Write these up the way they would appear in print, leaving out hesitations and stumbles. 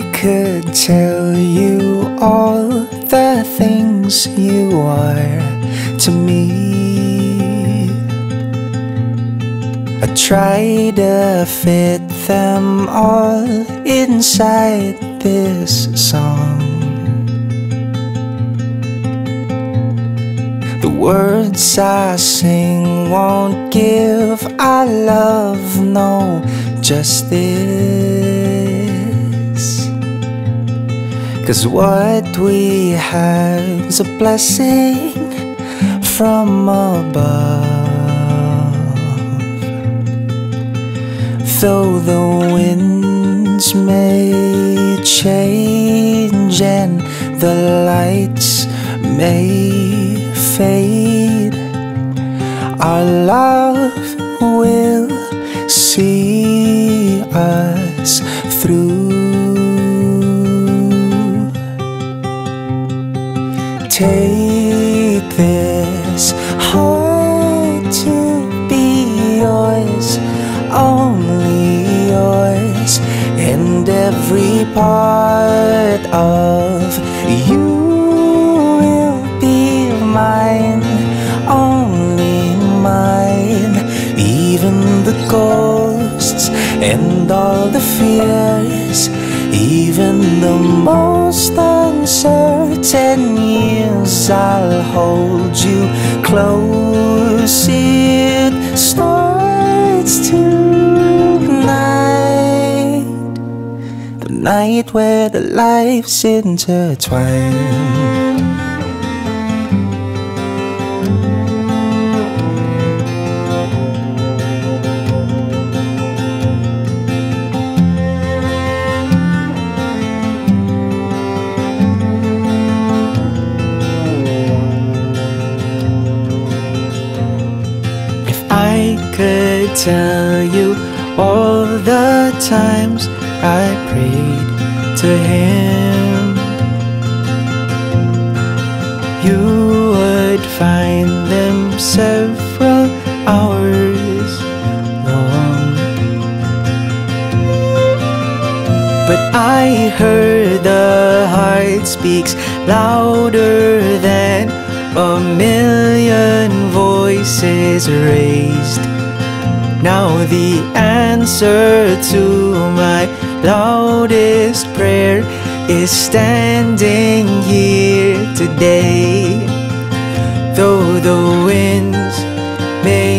could tell you all the things you are to me, I try to fit them all inside this song. The words I sing won't give our love no justice, 'cause what we have's a blessing from above. Though the winds may change and the lights may fade, our love will see us through. Take this heart to be yours, only yours, and every part of you will be mine, only mine. Even the ghosts and all the fears, even the most uncertain years, I'll hold you close. It starts tonight, the night where the lives intertwine. I could tell you all the times I prayed to Him, you would find them several hours long. But I heard the heart speaks louder than a million voices raised. Now the answer to my loudest prayer is standing here today. Though the winds may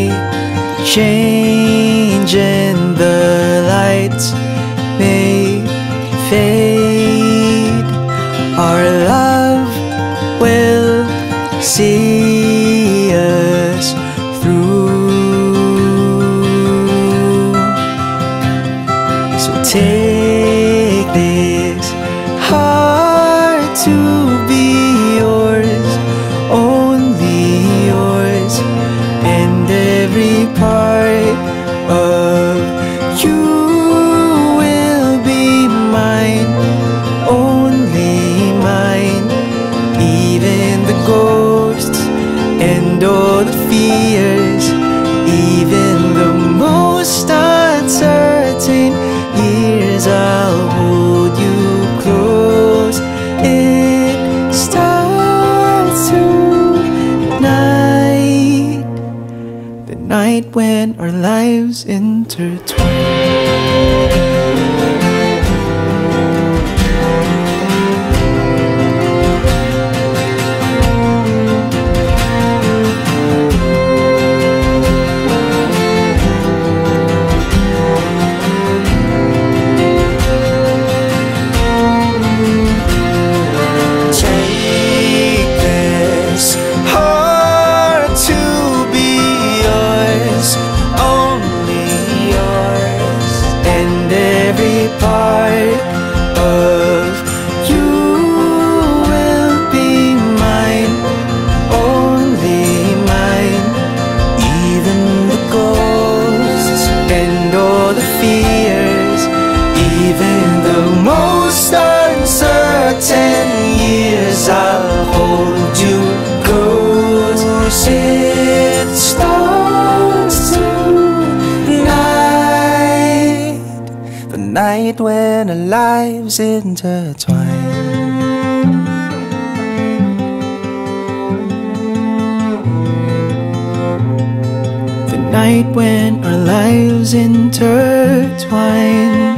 change and the lights may fade, our love will see us through. So take this heart to be yours, only yours, and every part of you will be mine, only mine. Even the ghosts and all the fears, even the most uncertain years, I'll hold you close. It starts tonight, the night when our lives intertwine. night when our lives intertwine. The night when our lives intertwine.